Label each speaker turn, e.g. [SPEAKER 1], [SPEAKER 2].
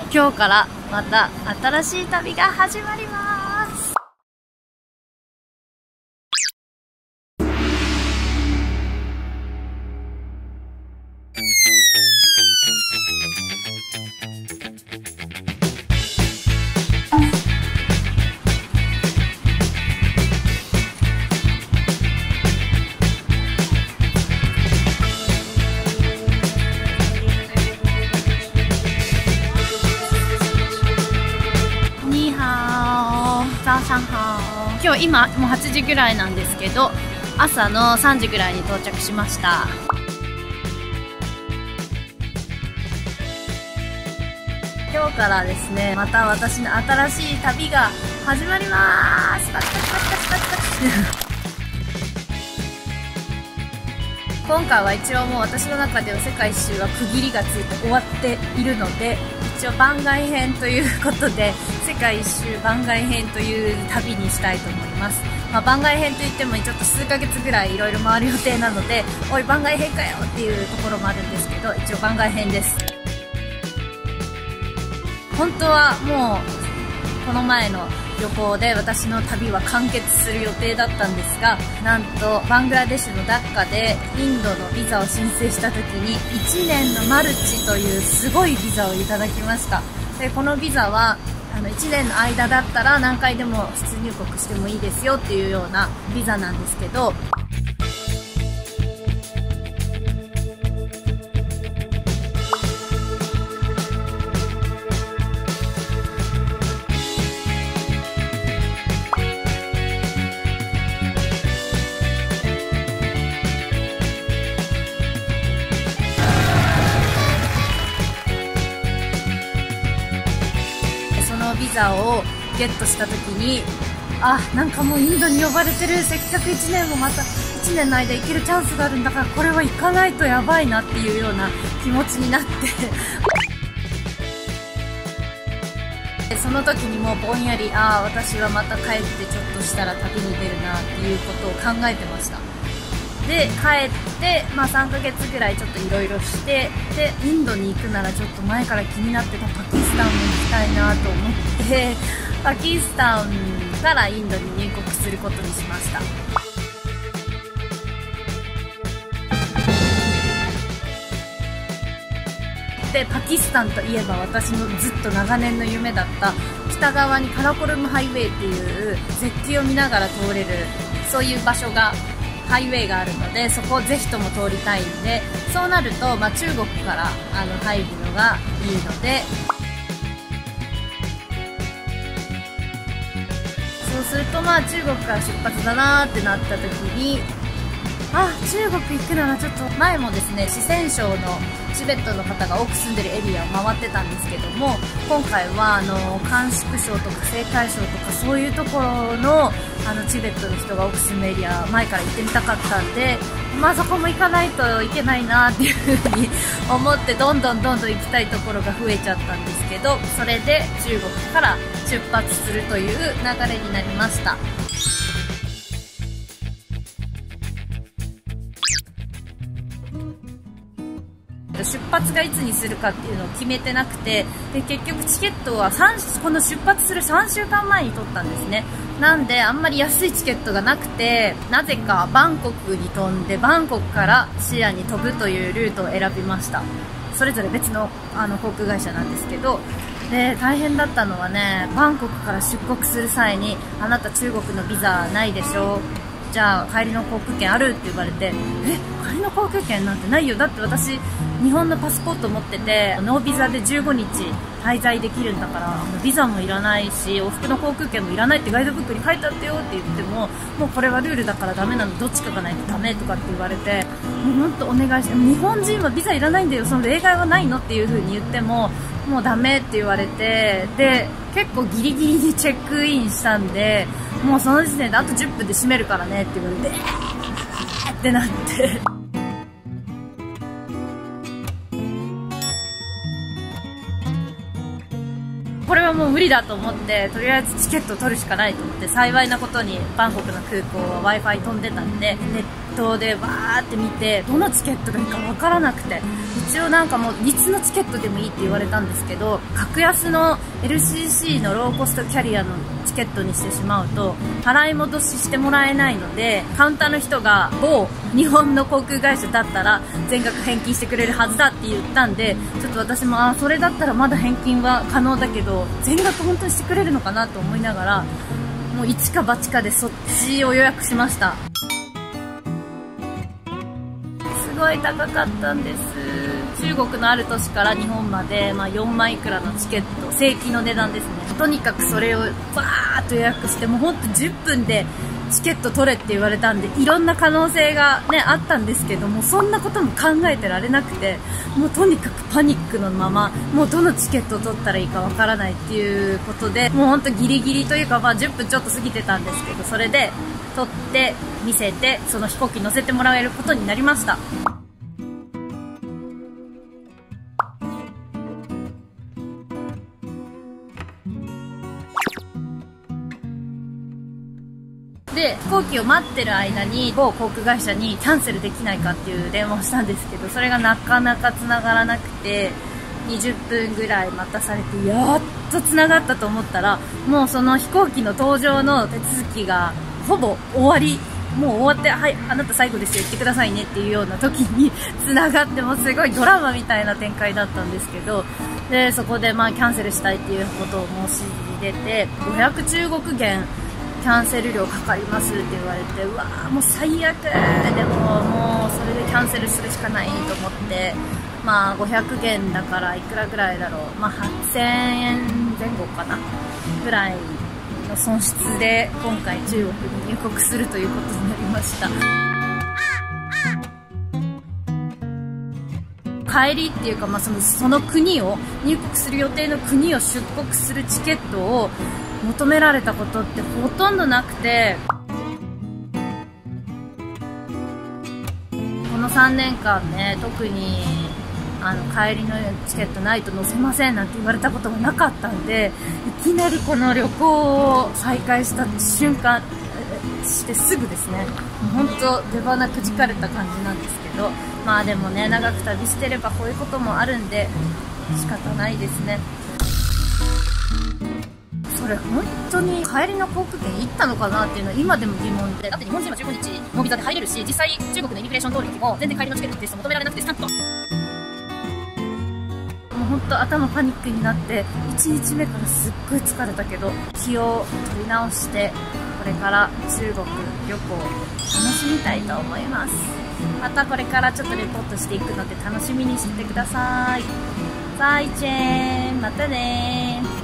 [SPEAKER 1] 今日からまた新しい旅が始まります。今日今もう8時ぐらいなんですけど、朝の3時ぐらいに到着しました。今日からですね、また私の新しい旅が始まりまーす。パチパチパチパチパチパチ今回は一応もう私の中では世界一周は区切りがついて終わっているので、一応番外編ということで世界一周番外編という旅にしたいと思います。番外編といってもちょっと数ヶ月ぐらいいろいろ回る予定なので、おい番外編かよっていうところもあるんですけど、一応番外編です。本当はもうこの前の旅行で私の旅は完結する予定だったんですが、なんとバングラデシュのダッカでインドのビザを申請した時に1年のマルチというすごいビザをいただきました。でこのビザは1年の間だったら何回でも出入国してもいいですよっていうようなビザなんですけど、ビザをゲットした時に、なんかもうインドに呼ばれてる、せっかく1年もまた1年の間行けるチャンスがあるんだから、これは行かないとやばいなっていうような気持ちになってその時にもうぼんやり私はまた帰ってちょっとしたら旅に出るなっていうことを考えてました。で帰って、3ヶ月ぐらいちょっといろいろして、でインドに行くならちょっと前から気になってたパキスタンも行きたいなと思ってパキスタンからインドに入国することにしました。でパキスタンといえば私のずっと長年の夢だった北側にカラコルムハイウェイっていう絶景を見ながら通れる、そういう場所がハイウェイがあるので、そこをぜひとも通りたいんで、そうなると、中国から入るのがいいので、そうすると中国から出発だなーってなった時に、中国行くならちょっと前もですね、四川省のチベットの方が多く住んでるエリアを回ってたんですけども、今回は甘粛省とか青海省とかそういうところのチベットの人が多く住むエリア前から行ってみたかったんで、そこも行かないといけないなっていう風に思って、どんどん行きたいところが増えちゃったんですけど、それで中国から出発するという流れになりました。出発がいつにするかっていうのを決めてなくて、で結局チケットはこの出発する3週間前に取ったんですね。なんであんまり安いチケットがなくて、なぜかバンコクに飛んでバンコクからシアに飛ぶというルートを選びました。それぞれ別の航空会社なんですけど、で大変だったのはね、バンコクから出国する際にあなた中国のビザないでしょ、じゃあ帰りの航空券あるって言われて、帰りの航空券なんてないよ、だって私日本のパスポート持っててノービザで15日滞在できるんだからビザもいらないし往復の航空券もいらないってガイドブックに書いてあったよって言っても、もうこれはルールだからダメなの、どっちかがないとダメとかって言われて、もう本当お願いして、日本人はビザいらないんだよ、その例外はないのっていう風に言ってももうダメって言われて、で結構ギリギリにチェックインしたんで、もうその時点であと10分で閉めるからねって言われてってなってこれはもう無理だと思って、とりあえずチケットを取るしかないと思って、幸いなことにバンコクの空港は Wi-Fi 飛んでたんで、ネッ頭でわーって見て、どのチケットがいいかわからなくて、一応なんかもういつのチケットでもいいって言われたんですけど、格安の LCC のローコストキャリアのチケットにしてしまうと払い戻ししてもらえないので、カウンターの人が某日本の航空会社だったら全額返金してくれるはずだって言ったんで、ちょっと私もそれだったらまだ返金は可能だけど、全額本当にしてくれるのかなと思いながら、もう一か八かでそっちを予約しました。すごい高かったんです。中国のある都市から日本まで、4万いくらのチケット、正規の値段ですね。とにかくそれをバーッと予約して、もうほんと10分でチケット取れって言われたんで、いろんな可能性がねあったんですけども、そんなことも考えてられなくて、もうとにかくパニックのまま、もうどのチケットを取ったらいいかわからないっていうことで、もうほんとギリギリというか、10分ちょっと過ぎてたんですけど、それで取って見せて、その飛行機に乗せてもらえることになりました。で、飛行機を待ってる間に某航空会社にキャンセルできないかっていう電話をしたんですけど、それがなかなか繋がらなくて、20分ぐらい待たされて、やっと繋がったと思ったら、もうその飛行機の搭乗の手続きがほぼ終わり、もう終わって、はい、あなた最後ですよ、言ってくださいねっていうような時に繋がって、もすごいドラマみたいな展開だったんですけど、でそこでキャンセルしたいっていうことを申し出て、500中国元キャンセル料かかりますって言われて、うわーもう最悪。でももうそれでキャンセルするしかないと思って、500元だからいくらぐらいだろう、8000円前後かなぐらいの損失で今回中国に入国するということになりました。帰りっていうか、その国を入国する予定の国を出国するチケットを求められたことってほとんどなくて、この3年間ね、特に帰りのチケットないと乗せませんなんて言われたことがなかったんで、いきなりこの旅行を再開した瞬間してすぐですね、もう本当出花くじかれた感じなんですけど、でもね、長く旅してればこういうこともあるんで仕方ないですね。それ本当に帰りの航空券いったのかなっていうのは今でも疑問で、だって日本人は15日のビザで入れるし、実際中国のイミグレーション登録も全然帰りのチケットテスト求められなくてスタンプと、もう本当頭パニックになって、1日目からすっごい疲れたけど気を取り直して、これから中国旅行楽しみたいと思います。またこれからちょっとレポートしていくので楽しみにしててください。バイチェーン、またねー。